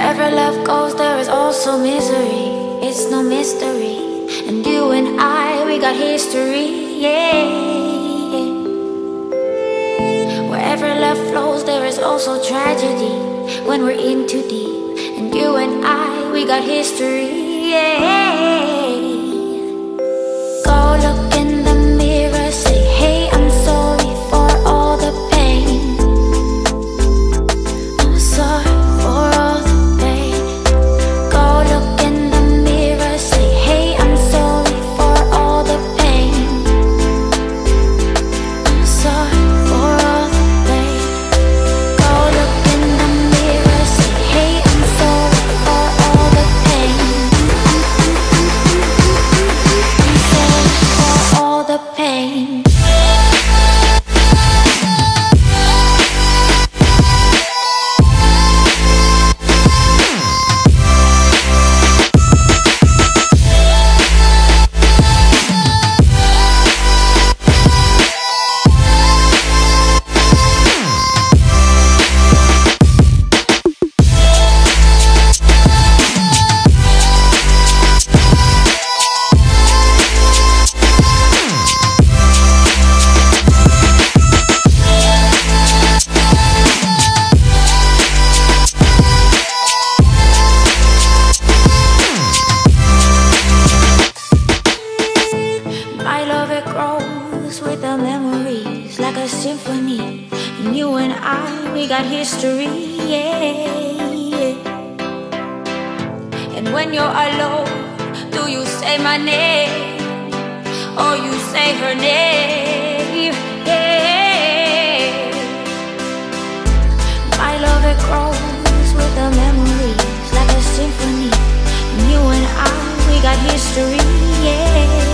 Wherever love goes, there is also misery. It's no mystery. And you and I, we got history, yeah. Wherever love flows, there is also tragedy when we're in too deep. And you and I, we got history, yeah. Go look in the mirror, say, hey, I'm sorry for all the pain. I'm sorry for all the pain. Go look in the mirror, say, hey, I'm sorry for all the pain. I'm sorry for all the pain. Go look in the mirror, say, hey, I'm sorry for all the pain. I'm sorry for all the pain. My love, it grows with the memories like a symphony. And you and I, we got history, yeah. And when you're alone, do you say my name or you say her name? Yeah. My love, it grows with the memories like a symphony. And you and I, we got history, yeah.